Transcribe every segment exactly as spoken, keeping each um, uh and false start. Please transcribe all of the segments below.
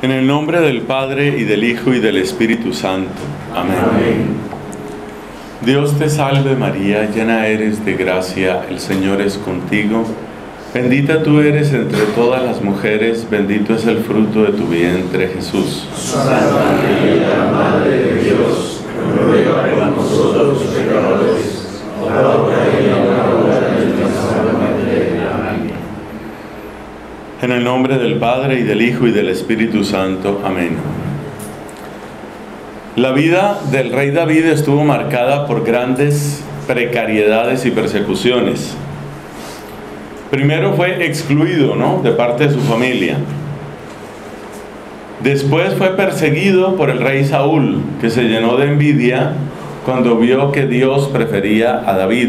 En el nombre del Padre, y del Hijo, y del Espíritu Santo. Amén. Amén. Dios te salve María, llena eres de gracia, el Señor es contigo. Bendita tú eres entre todas las mujeres, bendito es el fruto de tu vientre, Jesús. Santa María, Madre de Dios, ruega por nosotros los pecadores, ahora y en la hora de nuestra muerte. Amén. En el nombre del Padre, y del Hijo, y del Espíritu Santo. Amén. La vida del rey David estuvo marcada por grandes precariedades y persecuciones. Primero fue excluido, ¿no?, de parte de su familia. Después fue perseguido por el rey Saúl, que se llenó de envidia cuando vio que Dios prefería a David.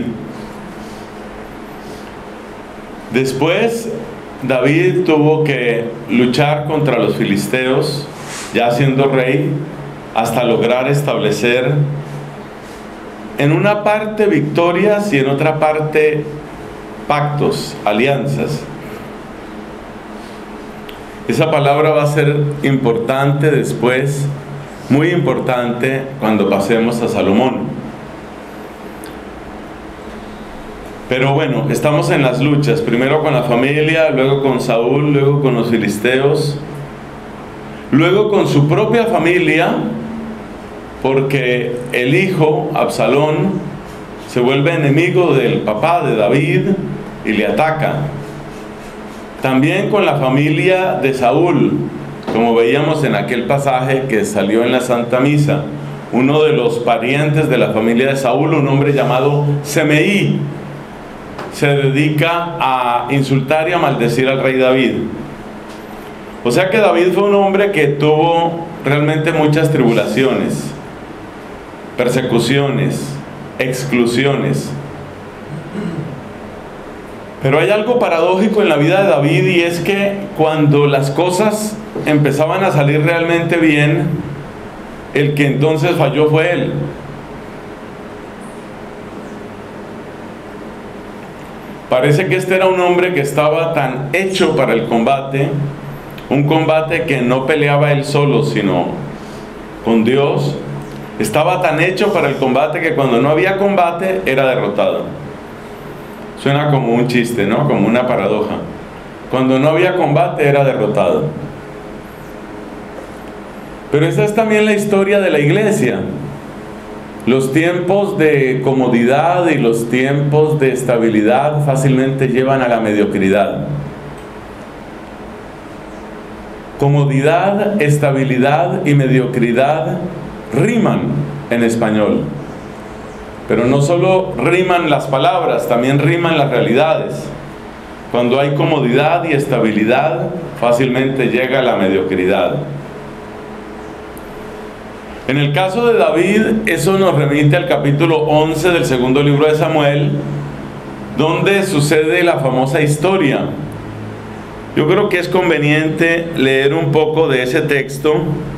Después David tuvo que luchar contra los filisteos, ya siendo rey, hasta lograr establecer en una parte victorias y en otra parte pactos, alianzas. Esa palabra va a ser importante después, muy importante cuando pasemos a Salomón. Pero bueno, estamos en las luchas, primero con la familia, luego con Saúl, luego con los filisteos, luego con su propia familia, porque el hijo, Absalón, se vuelve enemigo del papá de David y le ataca. También con la familia de Saúl, como veíamos en aquel pasaje que salió en la Santa Misa, uno de los parientes de la familia de Saúl, un hombre llamado Semeí, se dedica a insultar y a maldecir al rey David. O sea que David fue un hombre que tuvo realmente muchas tribulaciones, persecuciones, exclusiones. Pero hay algo paradójico en la vida de David, y es que cuando las cosas empezaban a salir realmente bien, el que entonces falló fue él. Parece que este era un hombre que estaba tan hecho para el combate, un combate que no peleaba él solo, sino con Dios. Estaba tan hecho para el combate que cuando no había combate era derrotado. Suena como un chiste, ¿no? Como una paradoja. Cuando no había combate era derrotado. Pero esa es también la historia de la iglesia. Los tiempos de comodidad y los tiempos de estabilidad fácilmente llevan a la mediocridad. Comodidad, estabilidad y mediocridad riman en español. Pero no solo riman las palabras, también riman las realidades. Cuando hay comodidad y estabilidad, fácilmente llega la mediocridad. En el caso de David, eso nos remite al capítulo once del segundo libro de Samuel, donde sucede la famosa historia. Yo creo que es conveniente leer un poco de ese texto,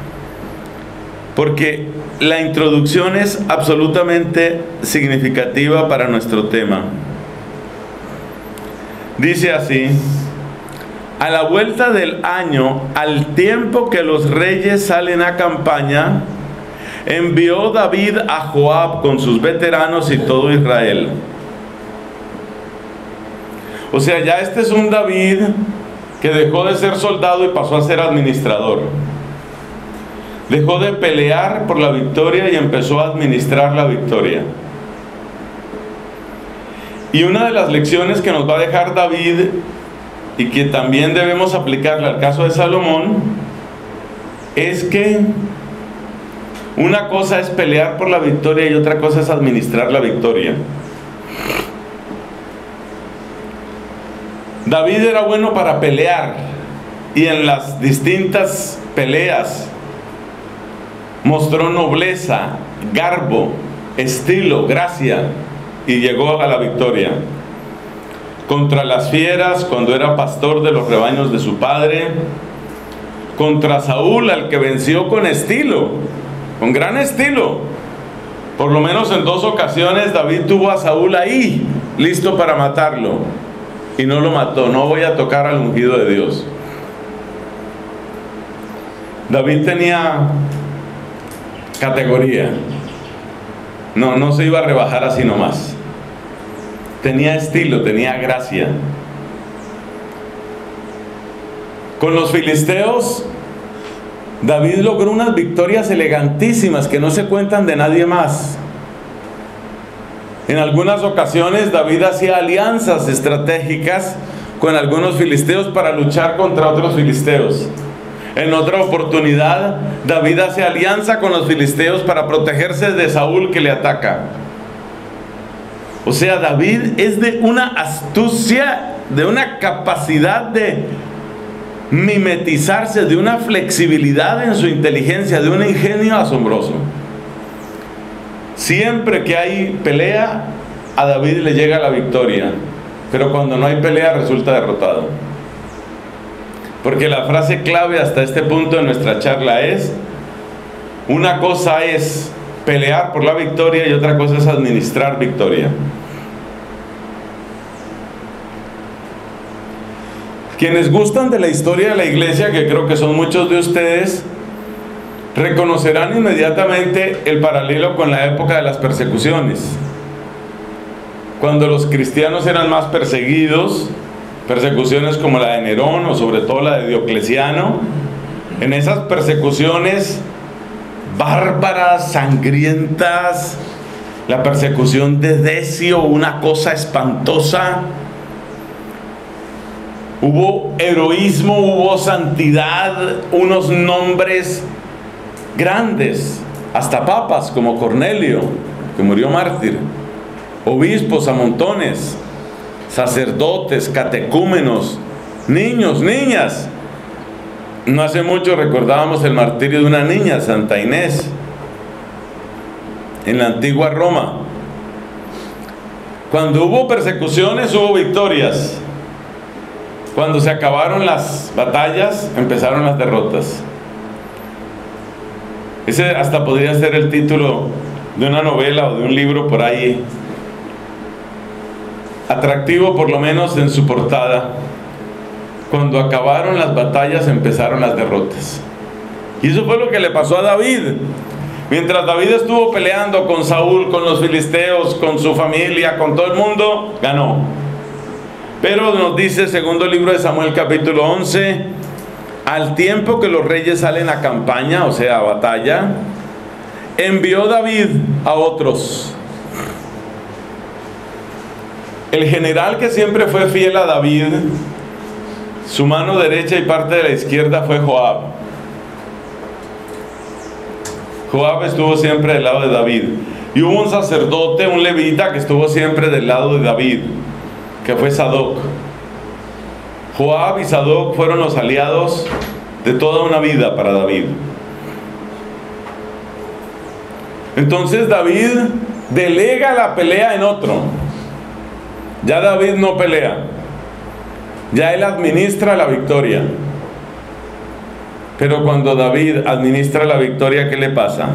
porque la introducción es absolutamente significativa para nuestro tema. Dice así: a la vuelta del año, al tiempo que los reyes salen a campaña, envió David a Joab con sus veteranos y todo Israel. O sea, ya este es un David que dejó de ser soldado y pasó a ser administrador. Dejó de pelear por la victoria y empezó a administrar la victoria. Y una de las lecciones que nos va a dejar David, y que también debemos aplicarla al caso de Salomón, es que una cosa es pelear por la victoria y otra cosa es administrar la victoria. David era bueno para pelear, y en las distintas peleas mostró nobleza, garbo, estilo, gracia, y llegó a la victoria. Contra las fieras, cuando era pastor de los rebaños de su padre. Contra Saúl, al que venció con estilo, con gran estilo. Por lo menos en dos ocasiones David tuvo a Saúl ahí, listo para matarlo, y no lo mató. No voy a tocar al ungido de Dios. David tenía categoría. No, no se iba a rebajar así nomás. Tenía estilo, tenía gracia. Con los filisteos, David logró unas victorias elegantísimas que no se cuentan de nadie más. En algunas ocasiones David hacía alianzas estratégicas con algunos filisteos para luchar contra otros filisteos. En otra oportunidad, David hace alianza con los filisteos para protegerse de Saúl que le ataca. O sea, David es de una astucia, de una capacidad de mimetizarse, de una flexibilidad en su inteligencia, de un ingenio asombroso. Siempre que hay pelea, a David le llega la victoria, pero cuando no hay pelea resulta derrotado. Porque la frase clave hasta este punto de nuestra charla es: una cosa es pelear por la victoria y otra cosa es administrar victoria. Quienes gustan de la historia de la iglesia, que creo que son muchos de ustedes, reconocerán inmediatamente el paralelo con la época de las persecuciones. Cuando los cristianos eran más perseguidos, persecuciones como la de Nerón o sobre todo la de Diocleciano, en esas persecuciones bárbaras, sangrientas, la persecución de Decio, una cosa espantosa, hubo heroísmo, hubo santidad, unos nombres grandes, hasta papas como Cornelio, que murió mártir, obispos a montones, sacerdotes, catecúmenos, niños, niñas. No hace mucho recordábamos el martirio de una niña, Santa Inés, en la antigua Roma. Cuando hubo persecuciones, hubo victorias. Cuando se acabaron las batallas, empezaron las derrotas. Ese hasta podría ser el título de una novela o de un libro por ahí, atractivo por lo menos en su portada. Cuando acabaron las batallas, empezaron las derrotas. Y eso fue lo que le pasó a David. Mientras David estuvo peleando con Saúl, con los filisteos, con su familia, con todo el mundo, ganó. Pero nos dice segundo libro de Samuel capítulo once: al tiempo que los reyes salen a campaña, o sea a batalla, envió David a otros. El general que siempre fue fiel a David, su mano derecha y parte de la izquierda, fue Joab. Joab estuvo siempre del lado de David. Y hubo un sacerdote, un levita, que estuvo siempre del lado de David, que fue Sadoc. Joab y Sadoc fueron los aliados de toda una vida para David. Entonces David delega la pelea en otro. Ya David no pelea, ya él administra la victoria. Pero cuando David administra la victoria, ¿qué le pasa?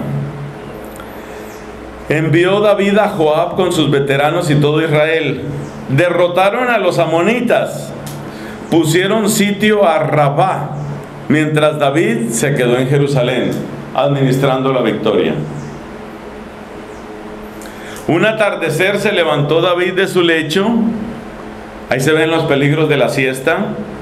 Envió David a Joab con sus veteranos y todo Israel. Derrotaron a los amonitas, pusieron sitio a Rabá, mientras David se quedó en Jerusalén administrando la victoria. Un atardecer se levantó David de su lecho, ahí se ven los peligros de la siesta,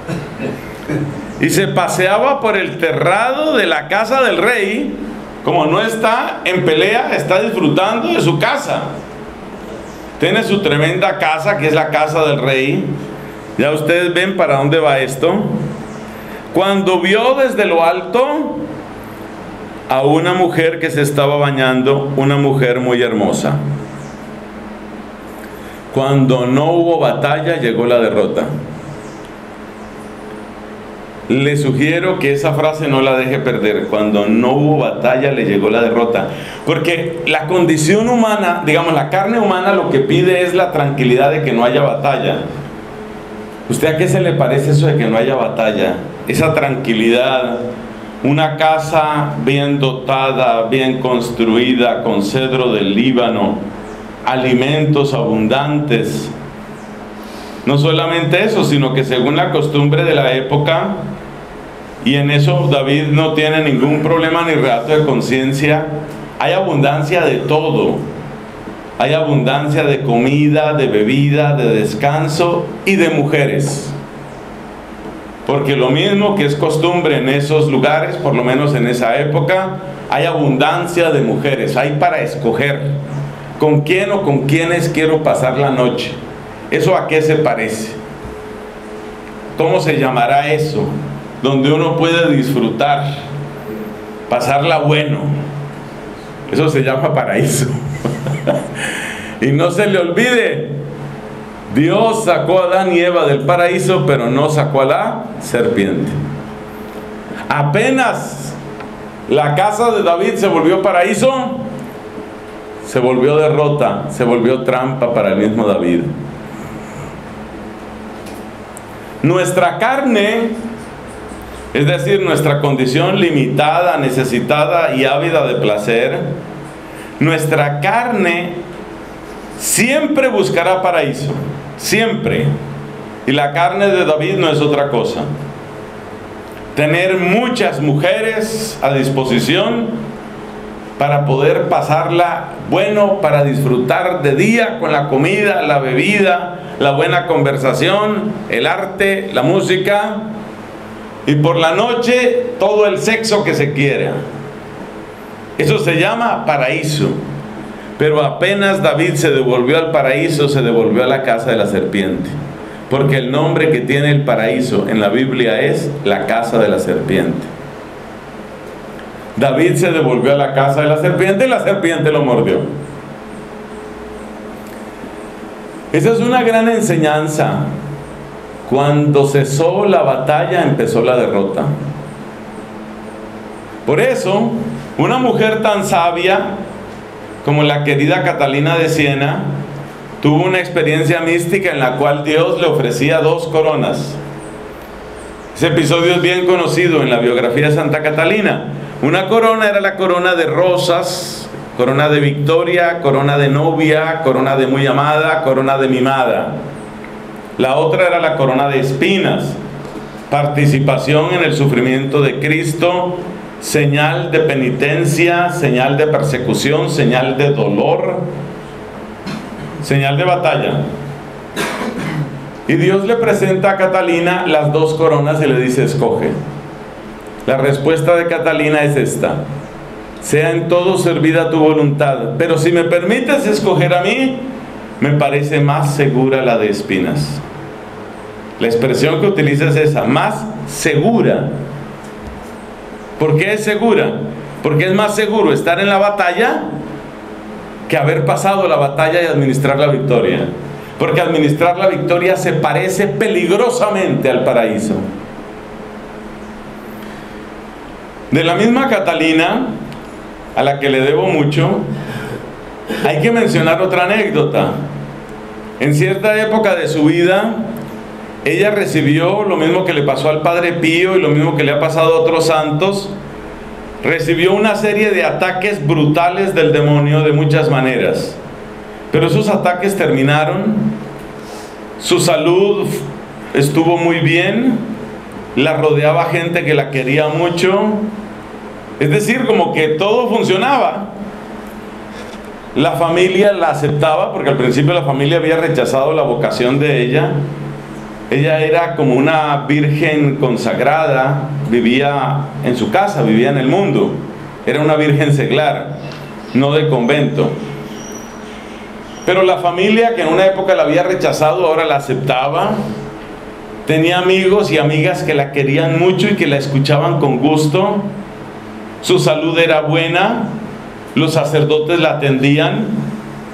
y se paseaba por el terrado de la casa del rey. Como no está en pelea, está disfrutando de su casa. Tiene su tremenda casa, que es la casa del rey. Ya ustedes ven para dónde va esto. Cuando vio desde lo alto a una mujer que se estaba bañando, una mujer muy hermosa. Cuando no hubo batalla, llegó la derrota. Le sugiero que esa frase no la deje perder. Cuando no hubo batalla, le llegó la derrota. Porque la condición humana, digamos, la carne humana, lo que pide es la tranquilidad de que no haya batalla. ¿Usted a qué se le parece eso de que no haya batalla? Esa tranquilidad, una casa bien dotada, bien construida, con cedro del Líbano, alimentos abundantes. No solamente eso, sino que según la costumbre de la época, y en eso David no tiene ningún problema ni reato de conciencia. Hay abundancia de todo. Hay abundancia de comida, de bebida, de descanso y de mujeres. Porque lo mismo que es costumbre en esos lugares, por lo menos en esa época, hay abundancia de mujeres. Hay para escoger con quién o con quiénes quiero pasar la noche. ¿Eso a qué se parece? ¿Cómo se llamará eso? Donde uno puede disfrutar, pasarla bueno. Eso se llama paraíso. Y no se le olvide, Dios sacó a Adán y Eva del paraíso, pero no sacó a la serpiente. Apenas la casa de David se volvió paraíso, se volvió derrota, se volvió trampa para el mismo David. Nuestra carne, es decir, nuestra condición limitada, necesitada y ávida de placer, nuestra carne siempre buscará paraíso, siempre. Y la carne de David no es otra cosa. Tener muchas mujeres a disposición para poder pasarla bueno, para disfrutar de día con la comida, la bebida, la buena conversación, el arte, la música, y por la noche todo el sexo que se quiera. Eso se llama paraíso. Pero apenas David se devolvió al paraíso, se devolvió a la casa de la serpiente. Porque el nombre que tiene el paraíso en la Biblia es la casa de la serpiente. David se devolvió a la casa de la serpiente y la serpiente lo mordió. Esa es una gran enseñanza. Cuando cesó la batalla, empezó la derrota. Por eso, una mujer tan sabia como la querida Catalina de Siena tuvo una experiencia mística en la cual Dios le ofrecía dos coronas. Ese episodio es bien conocido en la biografía de Santa Catalina. Una corona era la corona de rosas, corona de victoria, corona de novia, corona de muy amada, corona de mimada. La otra era la corona de espinas, participación en el sufrimiento de Cristo, señal de penitencia, señal de persecución, señal de dolor, señal de batalla. Y Dios le presenta a Catalina las dos coronas y le dice: escoge. La respuesta de Catalina es esta: sea en todo servida tu voluntad, pero si me permites escoger a mí, me parece más segura la de espinas. La expresión que utiliza es esa: más segura. ¿Por qué es segura? Porque es más seguro estar en la batalla que haber pasado la batalla y administrar la victoria. Porque administrar la victoria se parece peligrosamente al paraíso. De la misma Catalina, a la que le debo mucho, hay que mencionar otra anécdota. En cierta época de su vida, ella recibió lo mismo que le pasó al Padre Pío y lo mismo que le ha pasado a otros santos. Recibió una serie de ataques brutales del demonio de muchas maneras. Pero esos ataques terminaron. Su salud estuvo muy bien. La rodeaba gente que la quería mucho. Es decir, como que todo funcionaba. La familia la aceptaba, porque al principio la familia había rechazado la vocación de ella. Ella era como una virgen consagrada, vivía en su casa, vivía en el mundo. Era una virgen seglar, no de convento. Pero la familia, que en una época la había rechazado, ahora la aceptaba. Tenía amigos y amigas que la querían mucho y que la escuchaban con gusto. Su salud era buena, los sacerdotes la atendían.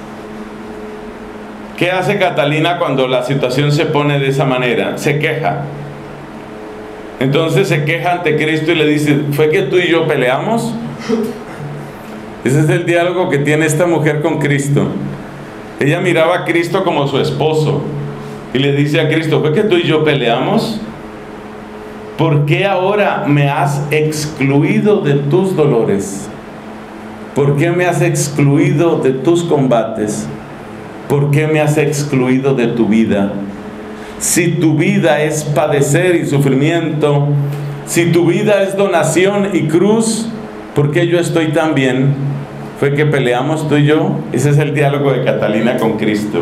¿Qué hace Catalina cuando la situación se pone de esa manera? Se queja. Entonces se queja ante Cristo y le dice: ¿fue que tú y yo peleamos? Ese es el diálogo que tiene esta mujer con Cristo. Ella miraba a Cristo como su esposo y le dice a Cristo: ¿fue que tú y yo peleamos? ¿Por qué ahora me has excluido de tus dolores? ¿Por qué me has excluido de tus combates? ¿Por qué me has excluido de tu vida? Si tu vida es padecer y sufrimiento, Si tu vida es donación y cruz, ¿por qué yo estoy tan bien? Fue que peleamos tú y yo. Ese es el diálogo de Catalina con Cristo.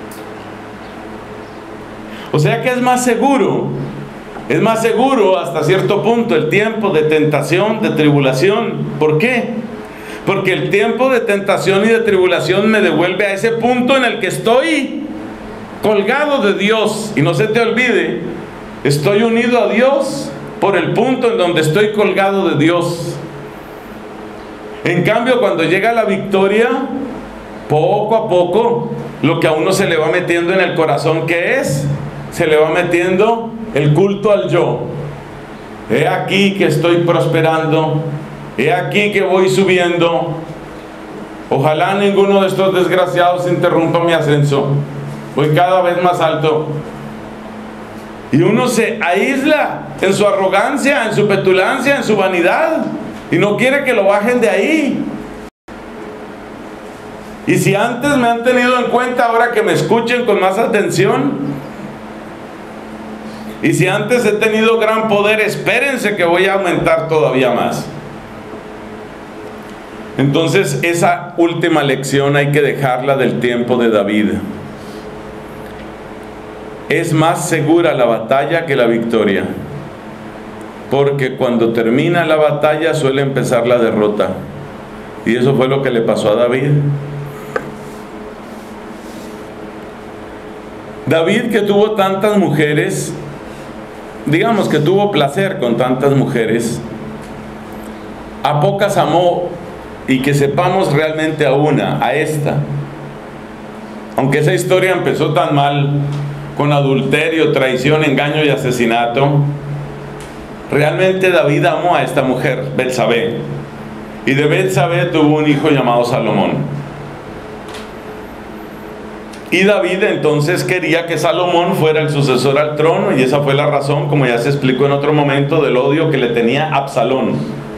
O sea que es más seguro, es más seguro hasta cierto punto el tiempo de tentación, de tribulación. ¿Por qué? Porque el tiempo de tentación y de tribulación me devuelve a ese punto en el que estoy colgado de Dios. Y no se te olvide, estoy unido a Dios por el punto en donde estoy colgado de Dios. En cambio, cuando llega la victoria, poco a poco, lo que a uno se le va metiendo en el corazón, ¿qué es? Se le va metiendo el culto al yo. He aquí que estoy prosperando, he aquí que voy subiendo. Ojalá ninguno de estos desgraciados interrumpa mi ascenso. Voy cada vez más alto. Y uno se aísla en su arrogancia, en su petulancia, en su vanidad, y no quiere que lo bajen de ahí. Y si antes me han tenido en cuenta, ahora que me escuchen con más atención. Y si antes he tenido gran poder, espérense que voy a aumentar todavía más. Entonces, esa última lección hay que dejarla del tiempo de David. Es más segura la batalla que la victoria, porque cuando termina la batalla suele empezar la derrota. Y eso fue lo que le pasó a David. David, que tuvo tantas mujeres, digamos que tuvo placer con tantas mujeres, a pocas amó, y que sepamos realmente a una, a esta. Aunque esa historia empezó tan mal, con adulterio, traición, engaño y asesinato, realmente David amó a esta mujer, Betsabé, y de Betsabé tuvo un hijo llamado Salomón. Y David entonces quería que Salomón fuera el sucesor al trono, y esa fue la razón, como ya se explicó en otro momento, del odio que le tenía Absalón.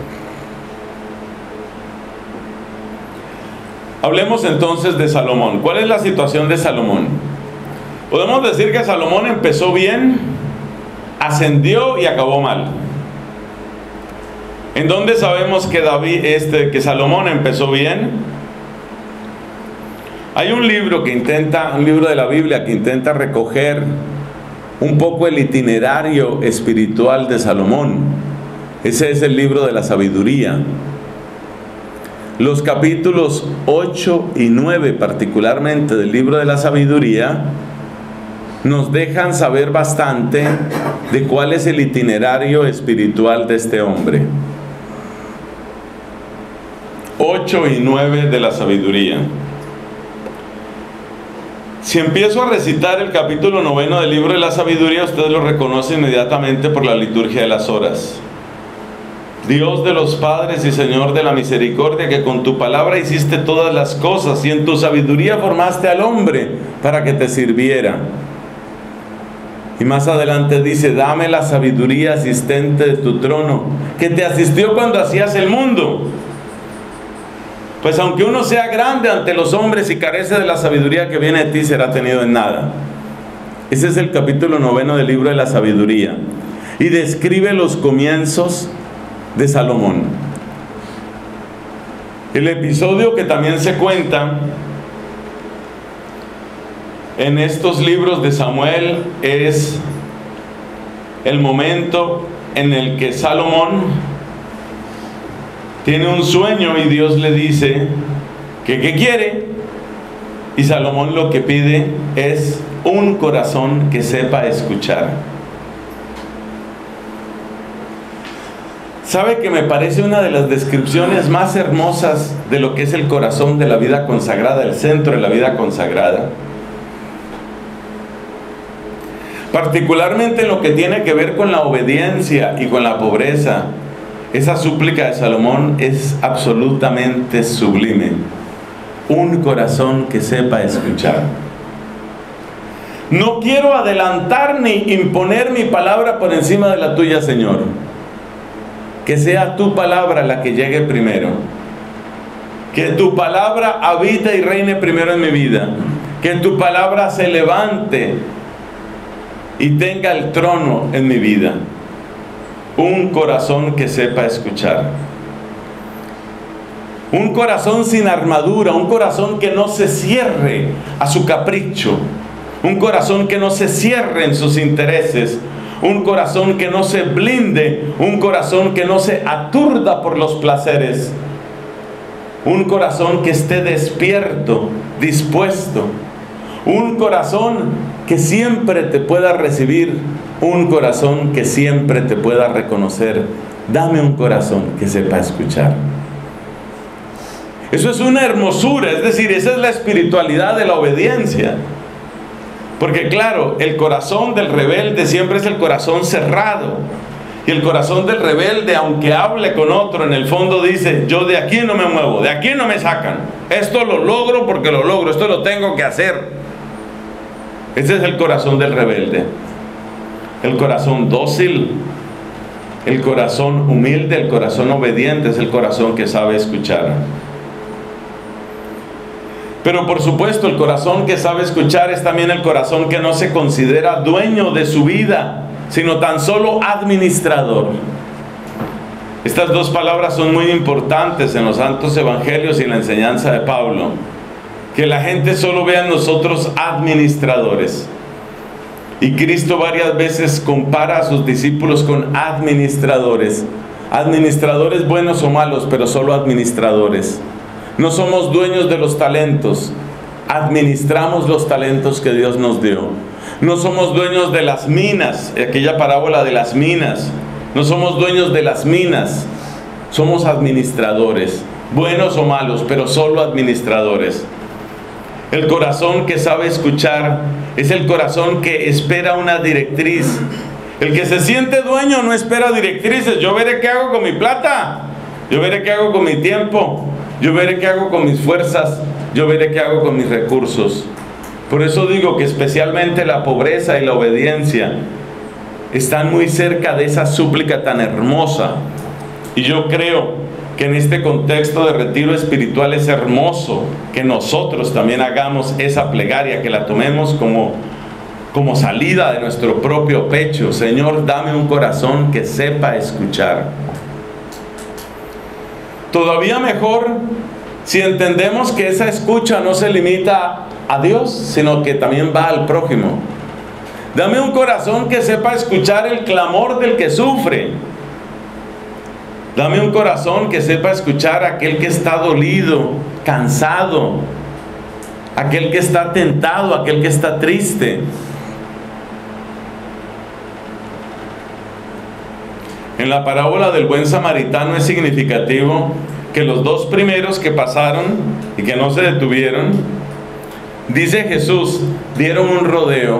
Hablemos entonces de Salomón. ¿Cuál es la situación de Salomón? Podemos decir que Salomón empezó bien, ascendió y acabó mal. ¿En dónde sabemos que David, este, que Salomón empezó bien? Hay un libro que intenta, un libro de la Biblia que intenta recoger un poco el itinerario espiritual de Salomón. Ese es el libro de la sabiduría. Los capítulos ocho y nueve particularmente del libro de la sabiduría nos dejan saber bastante de cuál es el itinerario espiritual de este hombre. ocho y nueve de la sabiduría. Si empiezo a recitar el capítulo noveno del libro de la sabiduría, ustedes lo reconocen inmediatamente por la liturgia de las horas. Dios de los padres y Señor de la misericordia, que con tu palabra hiciste todas las cosas y en tu sabiduría formaste al hombre para que te sirviera. Y más adelante dice, dame la sabiduría asistente de tu trono, que te asistió cuando hacías el mundo. Pues aunque uno sea grande ante los hombres y carece de la sabiduría que viene de ti, será tenido en nada. Ese es el capítulo noveno del libro de la sabiduría. Y describe los comienzos de Salomón. El episodio que también se cuenta en estos libros de Samuel es el momento en el que Salomón tiene un sueño y Dios le dice que ¿qué quiere? Y Salomón lo que pide es un corazón que sepa escuchar. ¿Sabe que me parece una de las descripciones más hermosas de lo que es el corazón de la vida consagrada, el centro de la vida consagrada? Particularmente en lo que tiene que ver con la obediencia y con la pobreza. Esa súplica de Salomón es absolutamente sublime. Un corazón que sepa escuchar. No quiero adelantar ni imponer mi palabra por encima de la tuya, Señor. Que sea tu palabra la que llegue primero. Que tu palabra habite y reine primero en mi vida. Que tu palabra se levante y tenga el trono en mi vida. un corazón que sepa escuchar. Un corazón sin armadura, un corazón que no se cierre a su capricho, un corazón que no se cierre en sus intereses, un corazón que no se blinde, un corazón que no se aturda por los placeres, un corazón que esté despierto, dispuesto, un corazón que siempre te pueda recibir, un corazón que siempre te pueda reconocer. Dame un corazón que sepa escuchar. Eso es una hermosura, es decir, esa es la espiritualidad de la obediencia. Porque claro, el corazón del rebelde siempre es el corazón cerrado. Y el corazón del rebelde, aunque hable con otro, en el fondo dice: yo de aquí no me muevo, de aquí no me sacan. Esto lo logro porque lo logro, esto lo tengo que hacer. Ese es el corazón del rebelde. El corazón dócil, el corazón humilde, el corazón obediente es el corazón que sabe escuchar. Pero por supuesto, el corazón que sabe escuchar es también el corazón que no se considera dueño de su vida, sino tan solo administrador. Estas dos palabras son muy importantes en los santos evangelios y en la enseñanza de Pablo. Que la gente solo vea en nosotros administradores. Y Cristo varias veces compara a sus discípulos con administradores. Administradores buenos o malos, pero solo administradores. No somos dueños de los talentos, administramos los talentos que Dios nos dio. No somos dueños de las minas, aquella parábola de las minas. No somos dueños de las minas, somos administradores, buenos o malos, pero solo administradores. El corazón que sabe escuchar es el corazón que espera una directriz. El que se siente dueño no espera directrices. Yo veré qué hago con mi plata, yo veré qué hago con mi tiempo, yo veré qué hago con mis fuerzas, yo veré qué hago con mis recursos. Por eso digo que especialmente la pobreza y la obediencia están muy cerca de esa súplica tan hermosa. Y yo creo que en este contexto de retiro espiritual es hermoso que nosotros también hagamos esa plegaria, que la tomemos como, como salida de nuestro propio pecho. Señor, dame un corazón que sepa escuchar. Todavía mejor si entendemos que esa escucha no se limita a Dios, sino que también va al prójimo. Dame un corazón que sepa escuchar el clamor del que sufre. Dame un corazón que sepa escuchar a aquel que está dolido, cansado, aquel que está tentado, aquel que está triste. En la parábola del buen samaritano es significativo que los dos primeros que pasaron y que no se detuvieron, dice Jesús, dieron un rodeo.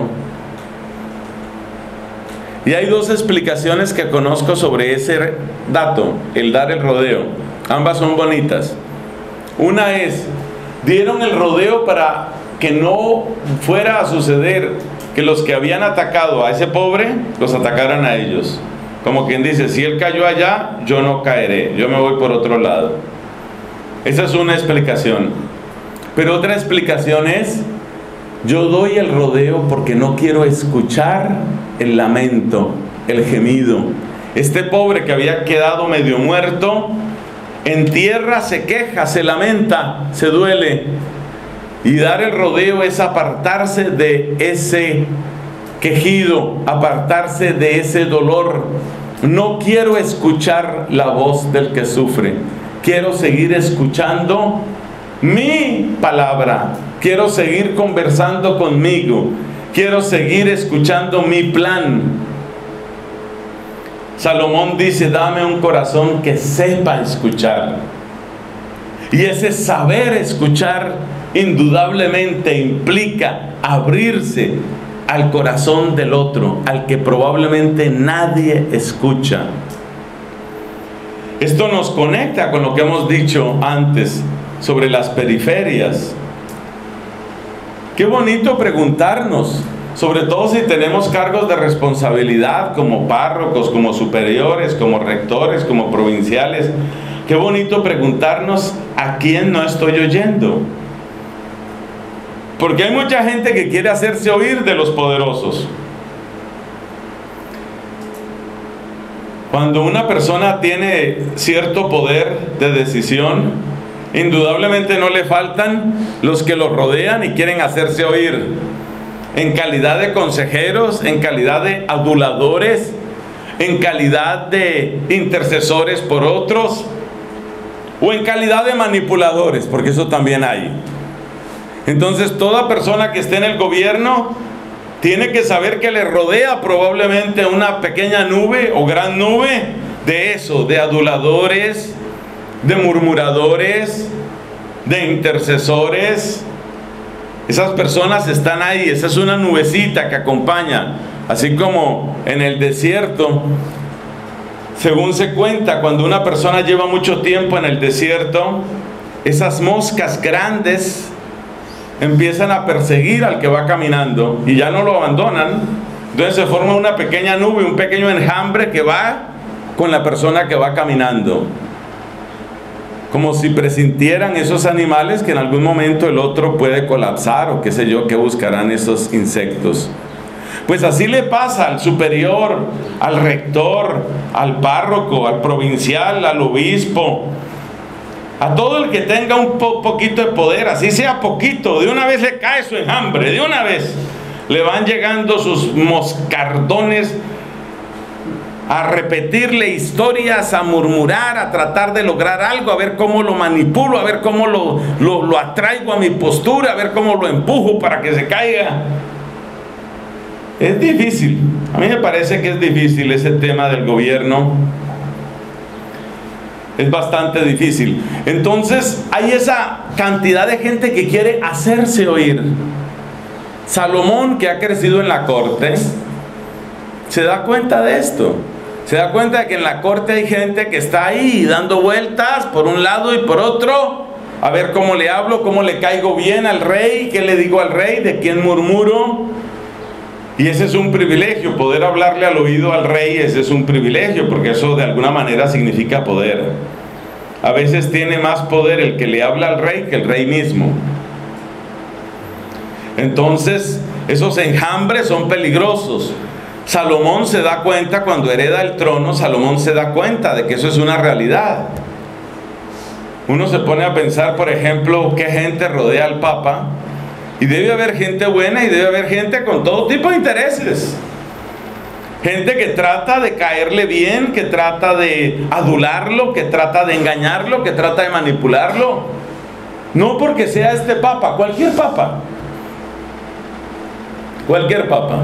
Y hay dos explicaciones que conozco sobre ese dato, el dar el rodeo. Ambas son bonitas. Una es, dieron el rodeo para que no fuera a suceder que los que habían atacado a ese pobre, los atacaran a ellos. Como quien dice, si él cayó allá, yo no caeré, yo me voy por otro lado. Esa es una explicación. Pero otra explicación es, yo doy el rodeo porque no quiero escuchar el lamento, el gemido. Este pobre que había quedado medio muerto, en tierra se queja, se lamenta, se duele. Y dar el rodeo es apartarse de ese quejido, apartarse de ese dolor. No quiero escuchar la voz del que sufre. Quiero seguir escuchando mi palabra. Quiero seguir conversando conmigo. Quiero seguir escuchando mi plan. Salomón dice, dame un corazón que sepa escuchar. Y ese saber escuchar indudablemente implica abrirse al corazón del otro, al que probablemente nadie escucha. Esto nos conecta con lo que hemos dicho antes sobre las periferias. Qué bonito preguntarnos, sobre todo si tenemos cargos de responsabilidad como párrocos, como superiores, como rectores, como provinciales. Qué bonito preguntarnos a quién no estoy oyendo. Porque hay mucha gente que quiere hacerse oír de los poderosos. Cuando una persona tiene cierto poder de decisión, indudablemente no le faltan los que lo rodean y quieren hacerse oír, en calidad de consejeros, en calidad de aduladores, en calidad de intercesores por otros, o en calidad de manipuladores, porque eso también hay. Entonces toda persona que esté en el gobierno tiene que saber que le rodea probablemente una pequeña nube o gran nube de eso, de aduladores, de murmuradores, de intercesores. Esas personas están ahí, esa es una nubecita que acompaña, así como en el desierto. Según se cuenta, cuando una persona lleva mucho tiempo en el desierto, esas moscas grandes empiezan a perseguir al que va caminando y ya no lo abandonan. Entonces se forma una pequeña nube, un pequeño enjambre que va con la persona que va caminando, como si presintieran esos animales que en algún momento el otro puede colapsar o qué sé yo, que buscarán esos insectos. Pues así le pasa al superior, al rector, al párroco, al provincial, al obispo, a todo el que tenga un po poquito de poder, así sea poquito, de una vez le cae su enjambre, de una vez le van llegando sus moscardones a repetirle historias, a murmurar, a tratar de lograr algo, a ver cómo lo manipulo, a ver cómo lo, lo, lo atraigo a mi postura, a ver cómo lo empujo para que se caiga. Es difícil, a mí me parece que es difícil ese tema del gobierno. Es bastante difícil. Entonces hay esa cantidad de gente que quiere hacerse oír. Salomón, que ha crecido en la corte, se da cuenta de esto. Se da cuenta de que en la corte hay gente que está ahí dando vueltas por un lado y por otro, a ver cómo le hablo, cómo le caigo bien al rey, qué le digo al rey, de quién murmuro. Y ese es un privilegio, poder hablarle al oído al rey, ese es un privilegio, porque eso de alguna manera significa poder. A veces tiene más poder el que le habla al rey que el rey mismo. Entonces, esos enjambres son peligrosos. Salomón se da cuenta cuando hereda el trono, Salomón se da cuenta de que eso es una realidad. Uno se pone a pensar, por ejemplo, qué gente rodea al Papa. Y debe haber gente buena y debe haber gente con todo tipo de intereses. Gente que trata de caerle bien, que trata de adularlo, que trata de engañarlo, que trata de manipularlo. No porque sea este papa, cualquier papa. Cualquier papa.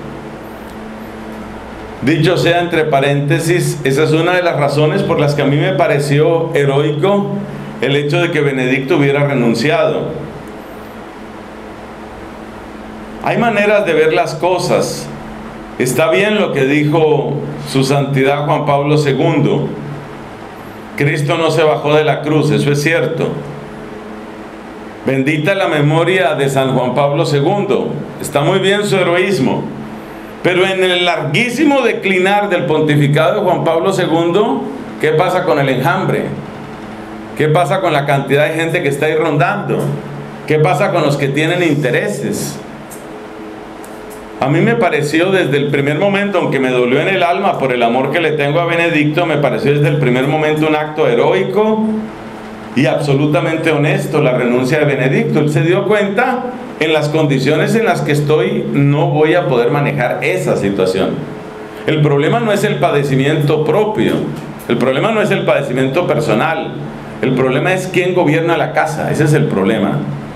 Dicho sea entre paréntesis, esa es una de las razones por las que a mí me pareció heroico el hecho de que Benedicto hubiera renunciado. Hay maneras de ver las cosas. Está bien lo que dijo su santidad Juan Pablo segundo. Cristo no se bajó de la cruz, eso es cierto. Bendita la memoria de San Juan Pablo segundo. Está muy bien su heroísmo. Pero en el larguísimo declinar del pontificado de Juan Pablo segundo, ¿qué pasa con el enjambre? ¿Qué pasa con la cantidad de gente que está ahí rondando? ¿Qué pasa con los que tienen intereses? A mí me pareció desde el primer momento, aunque me dolió en el alma por el amor que le tengo a Benedicto, me pareció desde el primer momento un acto heroico y absolutamente honesto la renuncia de Benedicto. Él se dio cuenta, en las condiciones en las que estoy no voy a poder manejar esa situación. El problema no es el padecimiento propio, el problema no es el padecimiento personal, el problema es quién gobierna la casa, ese es el problema.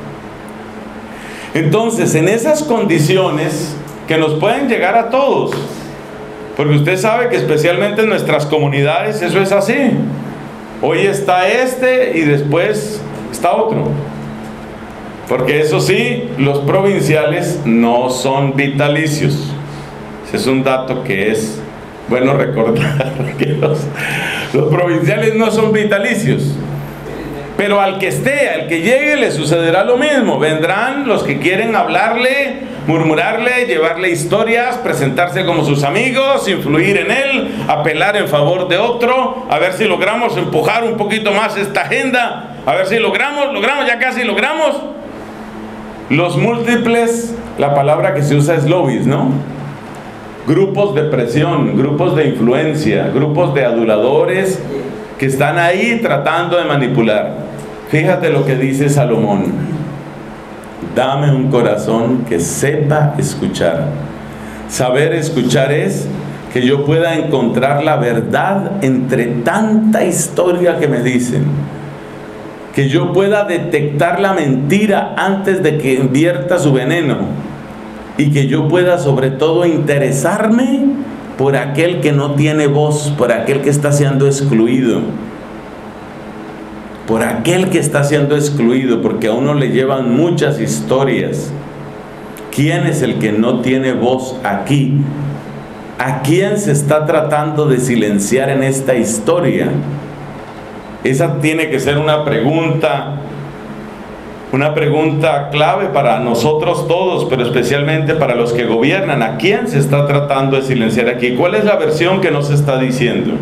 Entonces, en esas condiciones que nos pueden llegar a todos, porque usted sabe que especialmente en nuestras comunidades eso es así. Hoy está este y después está otro. Porque eso sí, los provinciales no son vitalicios. Ese es un dato que es bueno recordar, que los, los provinciales no son vitalicios. Pero al que esté, al que llegue, le sucederá lo mismo. Vendrán los que quieren hablarle, murmurarle, llevarle historias, presentarse como sus amigos, influir en él, apelar en favor de otro, a ver si logramos empujar un poquito más esta agenda, a ver si logramos, logramos, ya casi logramos. Los múltiples, la palabra que se usa es lobbies, ¿no? grupos de presión, grupos de influencia, grupos de aduladores que están ahí tratando de manipular. Fíjate lo que dice Salomón: dame un corazón que sepa escuchar. Saber escuchar es que yo pueda encontrar la verdad entre tanta historia que me dicen, que yo pueda detectar la mentira antes de que invierta su veneno, y que yo pueda sobre todo interesarme por aquel que no tiene voz, por aquel que está siendo excluido, por aquel que está siendo excluido, porque a uno le llevan muchas historias. ¿Quién es el que no tiene voz aquí? ¿A quién se está tratando de silenciar en esta historia? Esa tiene que ser una pregunta, una pregunta clave para nosotros todos, pero especialmente para los que gobiernan. ¿A quién se está tratando de silenciar aquí? ¿Cuál es la versión que nos está diciendo?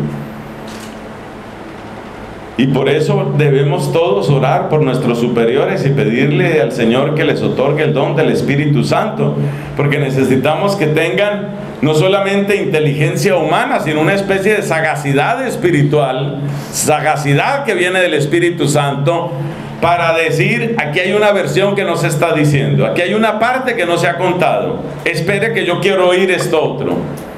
Y por eso debemos todos orar por nuestros superiores y pedirle al Señor que les otorgue el don del Espíritu Santo, porque necesitamos que tengan no solamente inteligencia humana, sino una especie de sagacidad espiritual, sagacidad que viene del Espíritu Santo, para decir: aquí hay una versión que no se está diciendo, aquí hay una parte que no se ha contado, espere que yo quiero oír esto otro.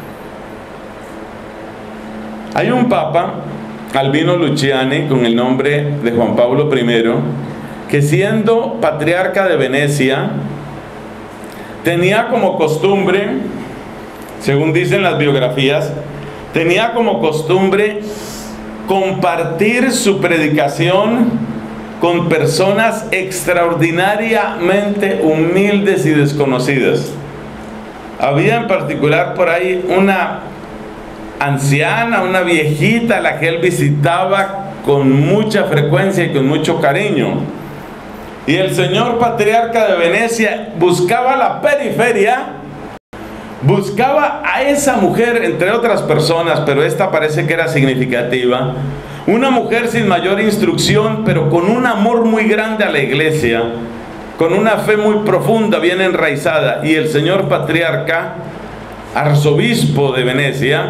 Hay un papa, Albino Luciani, con el nombre de Juan Pablo primero, que siendo patriarca de Venecia, tenía como costumbre, según dicen las biografías, tenía como costumbre compartir su predicación con personas extraordinariamente humildes y desconocidas. Había en particular por ahí una anciana, una viejita, a la que él visitaba con mucha frecuencia y con mucho cariño. Y el señor patriarca de Venecia buscaba la periferia, buscaba a esa mujer, entre otras personas, pero esta parece que era significativa, una mujer sin mayor instrucción, pero con un amor muy grande a la iglesia, con una fe muy profunda, bien enraizada. Y el señor patriarca, arzobispo de Venecia,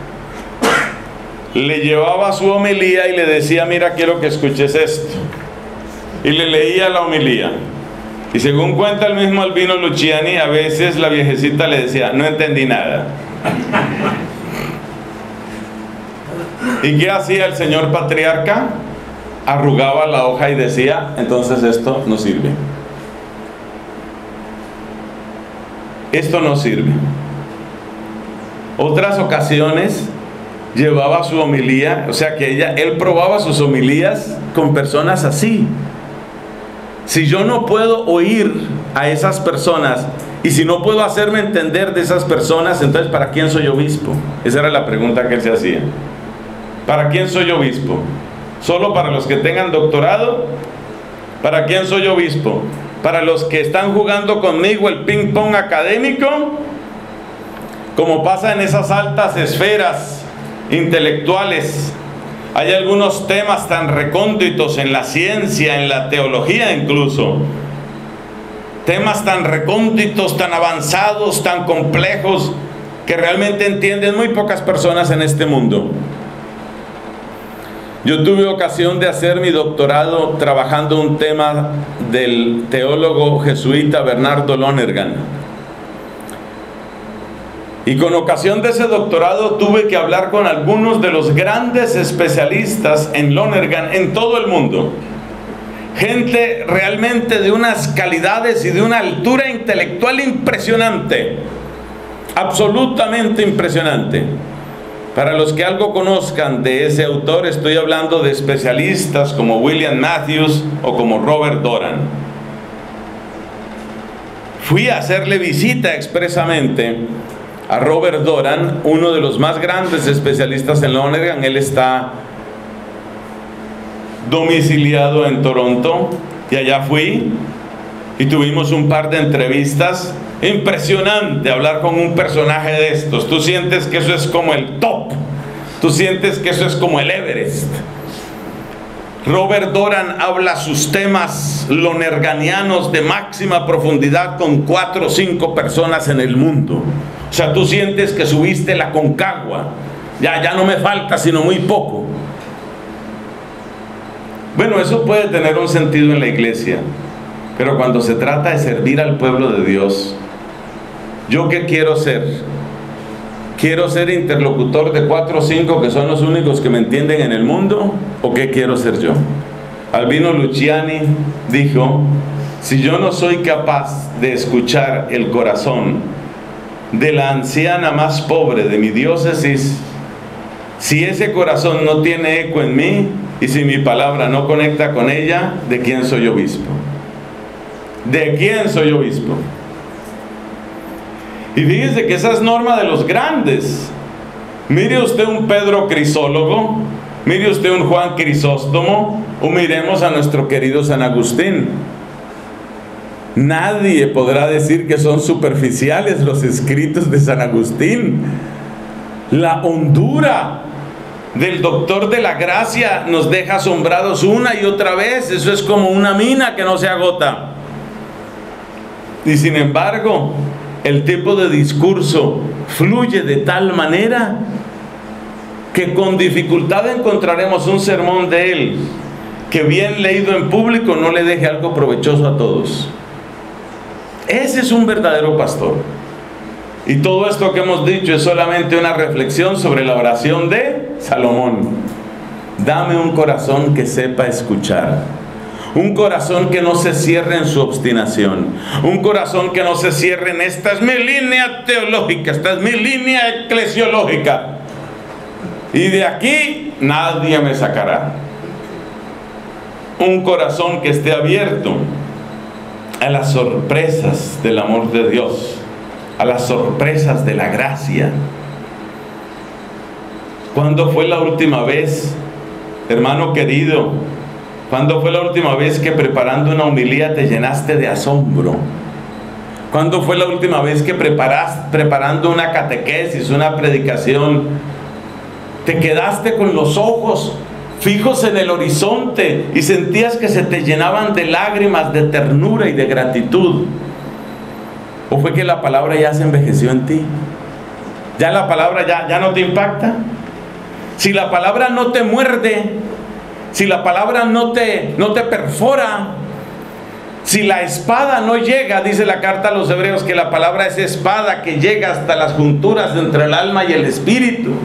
le llevaba su homilía y le decía: mira, quiero que escuches esto. Y le leía la homilía. Y según cuenta el mismo Albino Luciani, a veces la viejecita le decía: no entendí nada. ¿Y qué hacía el señor patriarca? Arrugaba la hoja y decía: entonces esto no sirve. Esto no sirve. Otras ocasiones llevaba su homilía, o sea que ella, él probaba sus homilías con personas así. Si yo no puedo oír a esas personas, y si no puedo hacerme entender de esas personas, entonces ¿para quién soy obispo? Esa era la pregunta que él se hacía. ¿Para quién soy obispo? ¿Solo para los que tengan doctorado? ¿Para quién soy obispo? ¿Para los que están jugando conmigo el ping pong académico? Como pasa en esas altas esferas intelectuales. Hay algunos temas tan recónditos en la ciencia, en la teología incluso, temas tan recónditos, tan avanzados, tan complejos, que realmente entienden muy pocas personas en este mundo. Yo tuve ocasión de hacer mi doctorado trabajando un tema del teólogo jesuita Bernardo Lonergan. Y con ocasión de ese doctorado tuve que hablar con algunos de los grandes especialistas en Lonergan en todo el mundo. Gente realmente de unas calidades y de una altura intelectual impresionante. Absolutamente impresionante. Para los que algo conozcan de ese autor, estoy hablando de especialistas como William Matthews o como Robert Doran. Fui a hacerle visita expresamente a Robert Doran, uno de los más grandes especialistas en Lonergan. Él está domiciliado en Toronto y allá fui y tuvimos un par de entrevistas. Impresionante hablar con un personaje de estos. Tú sientes que eso es como el top, tú sientes que eso es como el Everest. Robert Doran habla sus temas lonerganianos de máxima profundidad con cuatro o cinco personas en el mundo. O sea, tú sientes que subiste la Concagua, ya, ya no me falta sino muy poco. Bueno, eso puede tener un sentido en la iglesia, pero cuando se trata de servir al pueblo de Dios, ¿yo qué quiero ser? ¿Quiero ser interlocutor de cuatro o cinco que son los únicos que me entienden en el mundo? ¿O qué quiero ser yo? Albino Luciani dijo: si yo no soy capaz de escuchar el corazón de la anciana más pobre de mi diócesis, si ese corazón no tiene eco en mí y si mi palabra no conecta con ella, ¿de quién soy obispo? ¿De quién soy obispo? Y fíjense que esa es norma de los grandes. Mire usted un Pedro Crisólogo, mire usted un Juan Crisóstomo, o miremos a nuestro querido San Agustín. Nadie podrá decir que son superficiales los escritos de San Agustín. La hondura del doctor de la gracia nos deja asombrados una y otra vez. Eso es como una mina que no se agota. Y sin embargo, el tipo de discurso fluye de tal manera que con dificultad encontraremos un sermón de él que bien leído en público no le deje algo provechoso a todos. Ese es un verdadero pastor. Y todo esto que hemos dicho es solamente una reflexión sobre la oración de Salomón. Dame un corazón que sepa escuchar. Un corazón que no se cierre en su obstinación. Un corazón que no se cierre en esta es mi línea teológica, esta es mi línea eclesiológica. Y de aquí nadie me sacará. Un corazón que esté abierto a las sorpresas del amor de Dios, a las sorpresas de la gracia. ¿Cuándo fue la última vez, hermano querido? ¿Cuándo fue la última vez que preparando una homilía te llenaste de asombro? ¿Cuándo fue la última vez que preparas, preparando una catequesis, una predicación, te quedaste con los ojos fijos en el horizonte y sentías que se te llenaban de lágrimas, de ternura y de gratitud? ¿O fue que la palabra ya se envejeció en ti? ¿Ya la palabra ya, ya no te impacta? Si la palabra no te muerde, si la palabra no te, no te perfora, si la espada no llega, dice la carta a los hebreos que la palabra es espada que llega hasta las junturas entre el alma y el espíritu,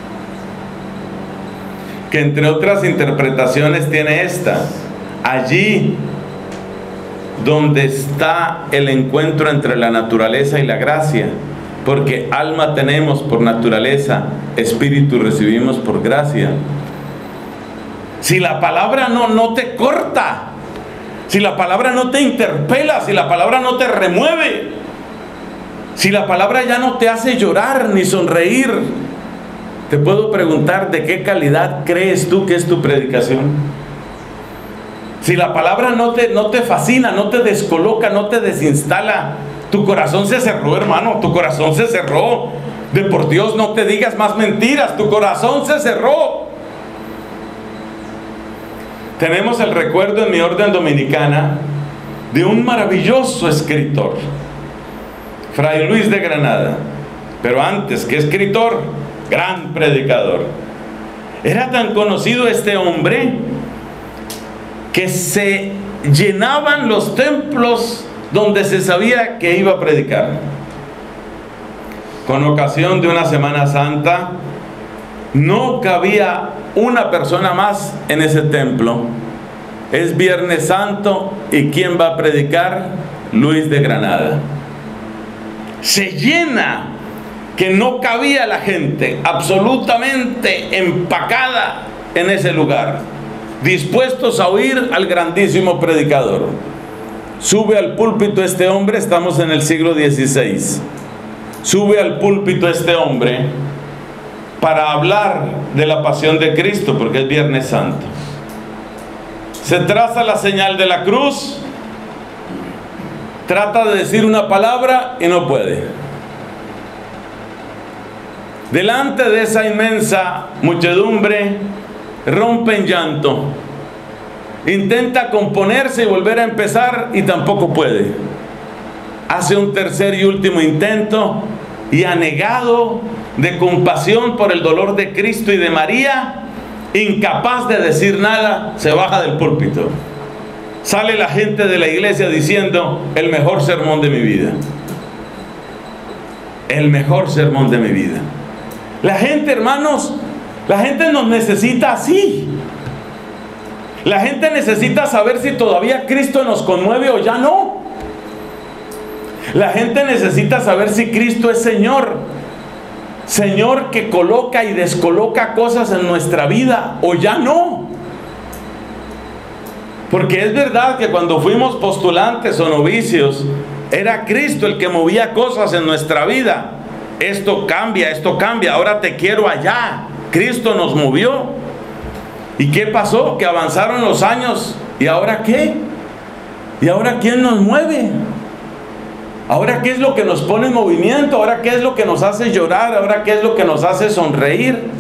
que entre otras interpretaciones tiene esta: allí donde está el encuentro entre la naturaleza y la gracia, porque alma tenemos por naturaleza, espíritu recibimos por gracia. Si la palabra no, no te corta, si la palabra no te interpela, si la palabra no te remueve, si la palabra ya no te hace llorar ni sonreír, te puedo preguntar, ¿de qué calidad crees tú que es tu predicación? Si la palabra no te, no te fascina, no te descoloca, no te desinstala, tu corazón se cerró, hermano, tu corazón se cerró. De por Dios, no te digas más mentiras, tu corazón se cerró. Tenemos el recuerdo en mi orden dominicana de un maravilloso escritor, Fray Luis de Granada, pero antes que escritor, gran predicador. Era tan conocido este hombre que se llenaban los templos donde se sabía que iba a predicar. Con ocasión de una Semana Santa, no cabía una persona más en ese templo. Es Viernes Santo, ¿y quién va a predicar? Luis de Granada. Se llena, que no cabía la gente, absolutamente empacada en ese lugar, dispuestos a oír al grandísimo predicador. Sube al púlpito este hombre, estamos en el siglo dieciséis, sube al púlpito este hombre para hablar de la pasión de Cristo, porque es Viernes Santo. Se traza la señal de la cruz, trata de decir una palabra y no puede. Delante de esa inmensa muchedumbre, rompe en llanto. Intenta componerse y volver a empezar y tampoco puede. Hace un tercer y último intento y anegado de compasión por el dolor de Cristo y de María, incapaz de decir nada, se baja del púlpito. Sale la gente de la iglesia diciendo: el mejor sermón de mi vida. El mejor sermón de mi vida. La gente, hermanos, la gente nos necesita así. La gente necesita saber si todavía Cristo nos conmueve o ya no. La gente necesita saber si Cristo es Señor. Señor que coloca y descoloca cosas en nuestra vida o ya no. Porque es verdad que cuando fuimos postulantes o novicios, era Cristo el que movía cosas en nuestra vida. Esto cambia, esto cambia, ahora te quiero allá. Cristo nos movió. ¿Y qué pasó? Que avanzaron los años. ¿Y ahora qué? ¿Y ahora quién nos mueve? ¿Ahora qué es lo que nos pone en movimiento? ¿Ahora qué es lo que nos hace llorar? ¿Ahora qué es lo que nos hace sonreír?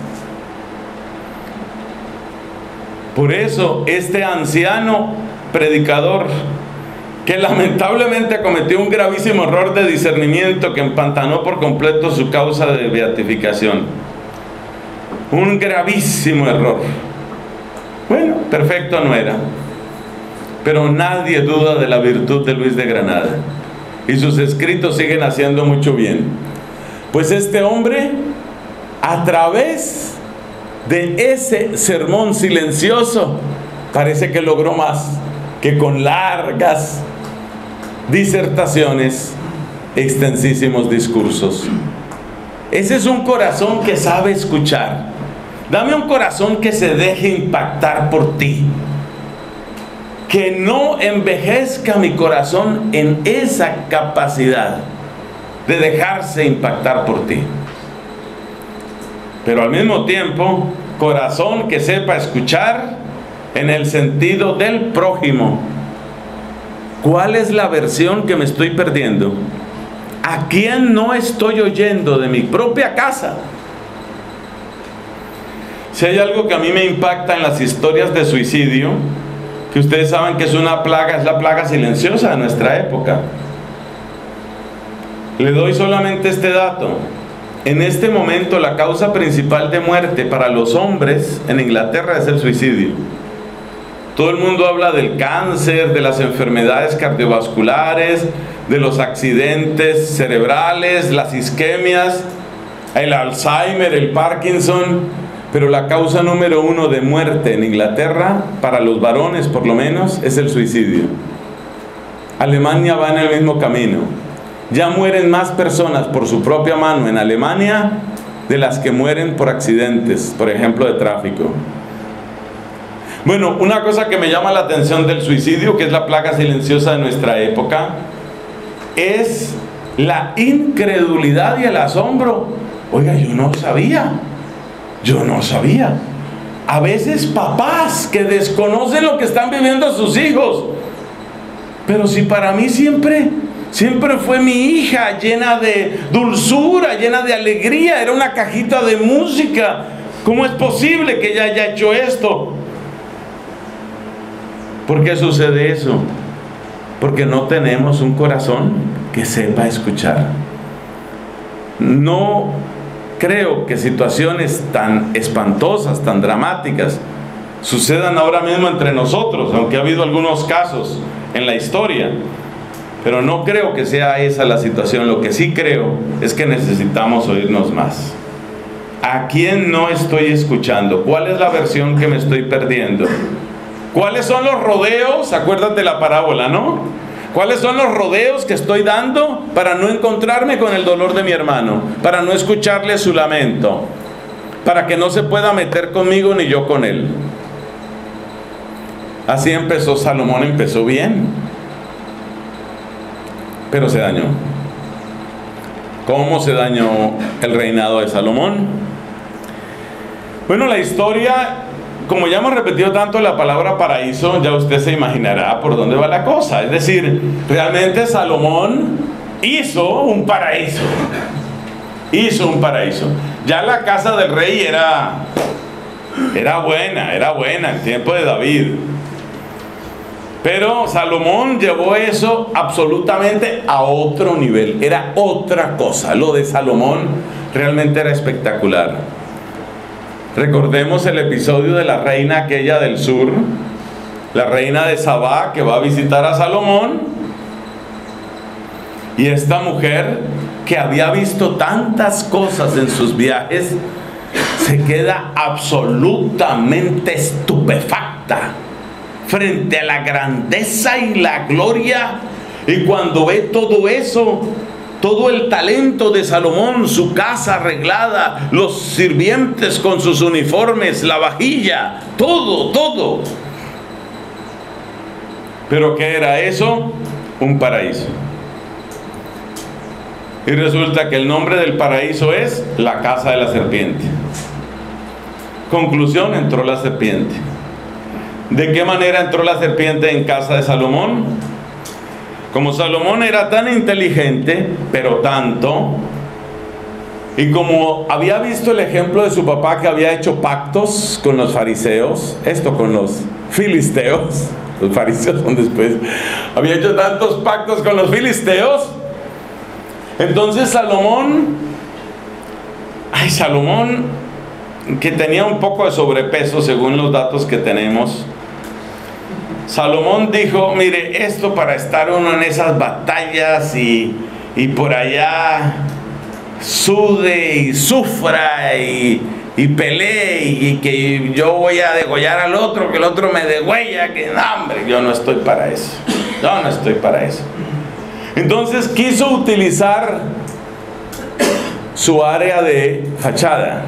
Por eso este anciano predicador, que lamentablemente cometió un gravísimo error de discernimiento que empantanó por completo su causa de beatificación. Un gravísimo error. Bueno, perfecto no era, pero nadie duda de la virtud de Luis de Granada, y sus escritos siguen haciendo mucho bien. Pues este hombre, a través de ese sermón silencioso, parece que logró más que con largas disertaciones, extensísimos discursos. Ese es un corazón que sabe escuchar. Dame un corazón que se deje impactar por ti. Que no envejezca mi corazón en esa capacidad de dejarse impactar por ti. Pero al mismo tiempo, corazón que sepa escuchar en el sentido del prójimo. ¿Cuál es la versión que me estoy perdiendo? ¿A quién no estoy oyendo de mi propia casa? Si hay algo que a mí me impacta en las historias de suicidio, que ustedes saben que es una plaga, es la plaga silenciosa de nuestra época. Le doy solamente este dato. En este momento la causa principal de muerte para los hombres en Inglaterra es el suicidio. Todo el mundo habla del cáncer, de las enfermedades cardiovasculares, de los accidentes cerebrales, las isquemias, el Alzheimer, el Parkinson. Pero la causa número uno de muerte en Inglaterra, para los varones por lo menos, es el suicidio. Alemania va en el mismo camino. Ya mueren más personas por su propia mano en Alemania de las que mueren por accidentes, por ejemplo, de tráfico. Bueno, una cosa que me llama la atención del suicidio, que es la plaga silenciosa de nuestra época, es la incredulidad y el asombro. Oiga, yo no sabía. Yo no sabía. A veces papás que desconocen lo que están viviendo sus hijos. Pero si para mí siempre, siempre fue mi hija llena de dulzura, llena de alegría, era una cajita de música. ¿Cómo es posible que ella haya hecho esto? ¿Por qué sucede eso? Porque no tenemos un corazón que sepa escuchar. No creo que situaciones tan espantosas, tan dramáticas, sucedan ahora mismo entre nosotros, aunque ha habido algunos casos en la historia, pero no creo que sea esa la situación. Lo que sí creo es que necesitamos oírnos más. ¿A quién no estoy escuchando? ¿Cuál es la versión que me estoy perdiendo? ¿Cuáles son los rodeos? Acuérdate de la parábola, ¿no? ¿Cuáles son los rodeos que estoy dando para no encontrarme con el dolor de mi hermano? Para no escucharle su lamento. Para que no se pueda meter conmigo ni yo con él. Así empezó Salomón, empezó bien. Pero se dañó. ¿Cómo se dañó el reinado de Salomón? Bueno, la historia, como ya hemos repetido tanto la palabra paraíso, ya usted se imaginará por dónde va la cosa. Es decir, realmente Salomón hizo un paraíso. Hizo un paraíso. Ya la casa del rey era, era buena, era buena en tiempo de David. Pero Salomón llevó eso absolutamente a otro nivel, era otra cosa. Lo de Salomón realmente era espectacular. Recordemos el episodio de la reina aquella del sur, la reina de Sabá, que va a visitar a Salomón, y esta mujer que había visto tantas cosas en sus viajes se queda absolutamente estupefacta frente a la grandeza y la gloria. Y cuando ve todo eso, todo el talento de Salomón, su casa arreglada, los sirvientes con sus uniformes, la vajilla, todo, todo. ¿Pero qué era eso? Un paraíso. Y resulta que el nombre del paraíso es la casa de la serpiente. Conclusión, entró la serpiente. ¿De qué manera entró la serpiente en casa de Salomón? Como Salomón era tan inteligente, pero tanto, y como había visto el ejemplo de su papá, que había hecho pactos con los fariseos, esto con los filisteos, los fariseos son después, había hecho tantos pactos con los filisteos, entonces Salomón, ay Salomón, que tenía un poco de sobrepeso según los datos que tenemos, Salomón dijo, mire, esto para estar uno en esas batallas y, y por allá sude y sufra y, y pelee y que yo voy a degollar al otro, que el otro me degüella, que no, hombre, yo no estoy para eso, yo no estoy para eso. Entonces quiso utilizar su área de fachada.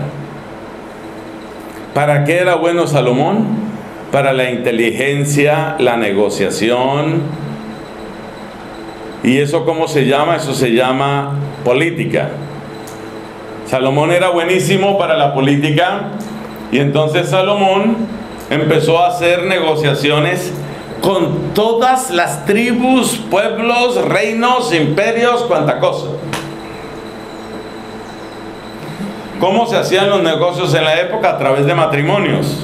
¿Para qué era bueno Salomón? Para la inteligencia, la negociación. ¿Y eso cómo se llama? Eso se llama política. Salomón era buenísimo para la política, y entonces Salomón empezó a hacer negociaciones con todas las tribus, pueblos, reinos, imperios, cuanta cosa. ¿Cómo se hacían los negocios en la época? A través de matrimonios.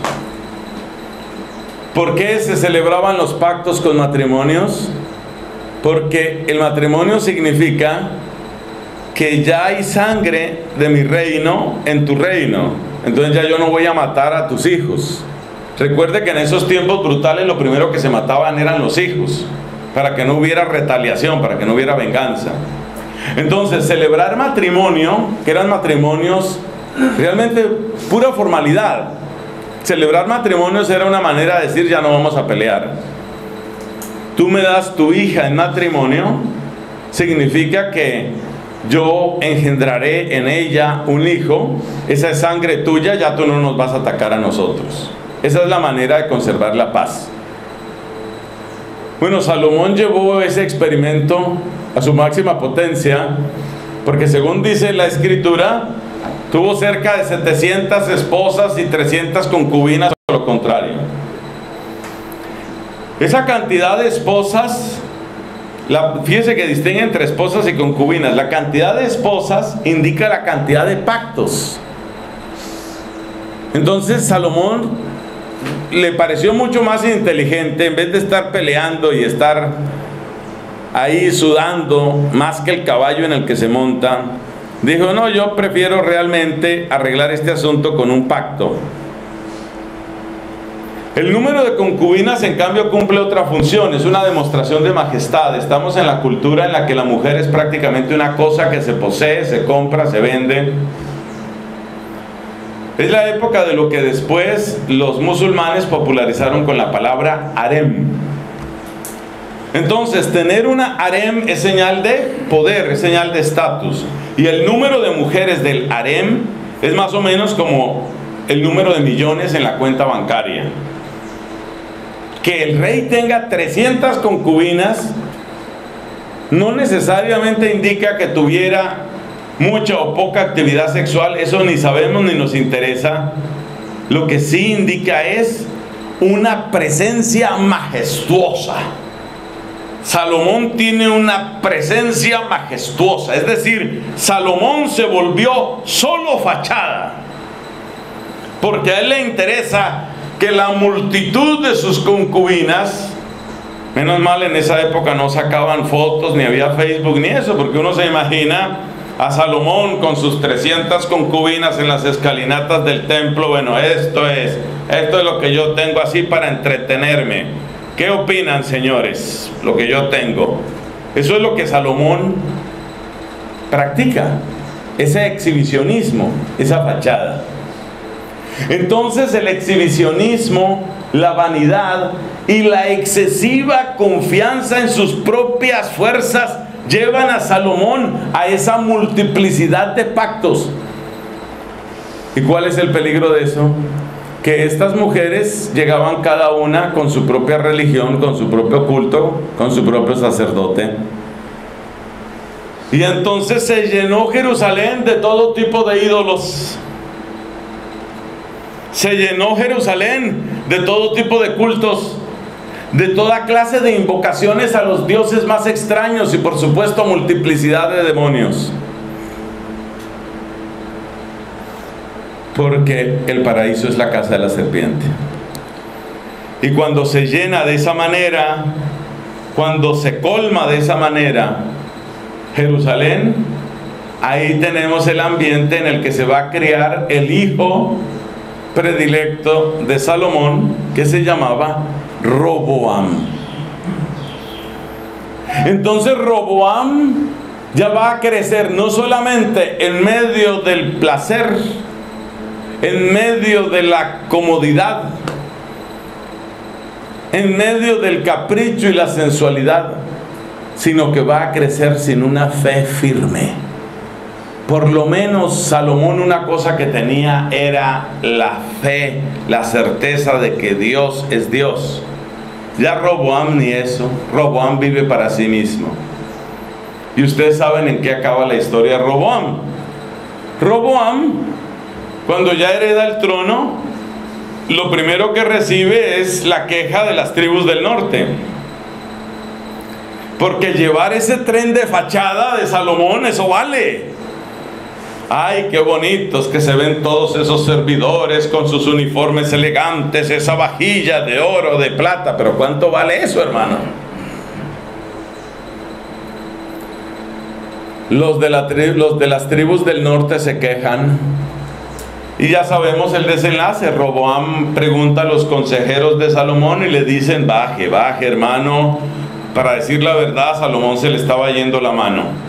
¿Por qué se celebraban los pactos con matrimonios? Porque el matrimonio significa que ya hay sangre de mi reino en tu reino. Entonces ya yo no voy a matar a tus hijos. Recuerde que en esos tiempos brutales lo primero que se mataban eran los hijos, para que no hubiera retaliación, para que no hubiera venganza. Entonces celebrar matrimonio, que eran matrimonios realmente pura formalidad, celebrar matrimonios era una manera de decir, ya no vamos a pelear. Tú me das tu hija en matrimonio, significa que yo engendraré en ella un hijo, esa es sangre tuya, ya tú no nos vas a atacar a nosotros. Esa es la manera de conservar la paz. Bueno, Salomón llevó ese experimento a su máxima potencia, porque según dice la escritura, tuvo cerca de setecientas esposas y trescientas concubinas, o lo contrario. Esa cantidad de esposas, la, fíjese que distingue entre esposas y concubinas. La cantidad de esposas indica la cantidad de pactos. Entonces Salomón le pareció mucho más inteligente, en vez de estar peleando y estar ahí sudando más que el caballo en el que se monta, dijo, no, yo prefiero realmente arreglar este asunto con un pacto. El número de concubinas, en cambio, cumple otra función, es una demostración de majestad. Estamos en la cultura en la que la mujer es prácticamente una cosa que se posee, se compra, se vende. Es la época de lo que después los musulmanes popularizaron con la palabra harem. Entonces, tener una harem es señal de poder, es señal de estatus. Y el número de mujeres del harem es más o menos como el número de millones en la cuenta bancaria. Que el rey tenga trescientas concubinas no necesariamente indica que tuviera mucha o poca actividad sexual, eso ni sabemos ni nos interesa. Lo que sí indica es una presencia majestuosa. Salomón tiene una presencia majestuosa, es decir, Salomón se volvió solo fachada, porque a él le interesa que la multitud de sus concubinas Menos mal en esa época no sacaban fotos, ni había Facebook, ni eso, porque uno se imagina a Salomón con sus trescientas concubinas en las escalinatas del templo. Bueno, esto es, esto es lo que yo tengo así para entretenerme. ¿Qué opinan, señores? Lo que yo tengo. Eso es lo que Salomón practica, ese exhibicionismo, esa fachada. Entonces el exhibicionismo, la vanidad y la excesiva confianza en sus propias fuerzas llevan a Salomón a esa multiplicidad de pactos. ¿Y cuál es el peligro de eso? Que estas mujeres llegaban cada una con su propia religión, con su propio culto, con su propio sacerdote. Y entonces se llenó Jerusalén de todo tipo de ídolos. Se llenó Jerusalén de todo tipo de cultos, de toda clase de invocaciones a los dioses más extraños y por supuesto multiplicidad de demonios. Porque el paraíso es la casa de la serpiente. Y cuando se llena de esa manera, cuando se colma de esa manera Jerusalén, ahí tenemos el ambiente en el que se va a criar el hijo predilecto de Salomón, que se llamaba Roboam. Entonces Roboam ya va a crecer no solamente en medio del placer, en medio de la comodidad, en medio del capricho y la sensualidad, sino que va a crecer sin una fe firme. Por lo menos Salomón, una cosa que tenía era la fe, la certeza de que Dios es Dios. Ya Roboam ni eso. Roboam vive para sí mismo. Y ustedes saben en qué acaba la historia de Roboam. Roboam, cuando ya hereda el trono, lo primero que recibe es la queja de las tribus del norte. Porque llevar ese tren de fachada de Salomón, eso vale. Ay, qué bonitos que se ven todos esos servidores con sus uniformes elegantes, esa vajilla de oro, de plata. Pero ¿cuánto vale eso, hermano? Los de, la tri- los de las tribus del norte se quejan. Y ya sabemos el desenlace. Roboam pregunta a los consejeros de Salomón y le dicen: baje, baje, hermano. Para decir la verdad, a Salomón se le estaba yendo la mano.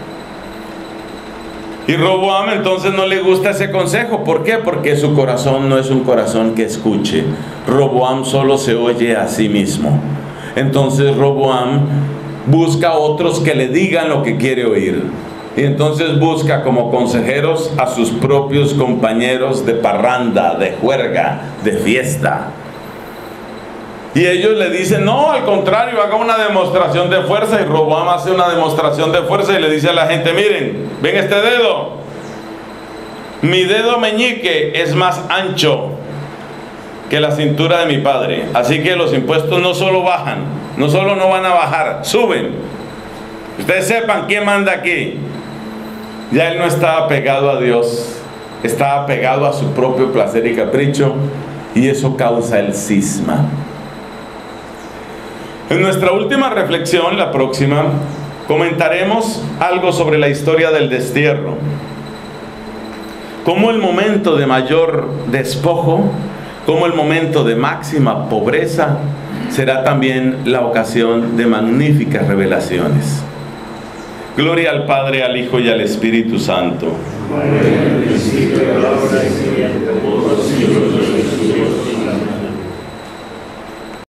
Y Roboam entonces no le gusta ese consejo. ¿Por qué? Porque su corazón no es un corazón que escuche. Roboam solo se oye a sí mismo. Entonces Roboam busca a otros que le digan lo que quiere oír. Y entonces busca como consejeros a sus propios compañeros de parranda, de juerga, de fiesta. Y ellos le dicen: no, al contrario, haga una demostración de fuerza. Y Roboam hace una demostración de fuerza y le dice a la gente: miren, ven este dedo. Mi dedo meñique es más ancho que la cintura de mi padre. Así que los impuestos no solo bajan, no solo no van a bajar, suben. Ustedes sepan quién manda aquí. Ya él no estaba pegado a Dios, estaba pegado a su propio placer y capricho, y eso causa el cisma. En nuestra última reflexión, la próxima, comentaremos algo sobre la historia del destierro. Cómo el momento de mayor despojo, cómo el momento de máxima pobreza, será también la ocasión de magníficas revelaciones. Gloria al Padre, al Hijo y al Espíritu Santo. Como en el principio, ahora y siempre, por los siglos de los siglos.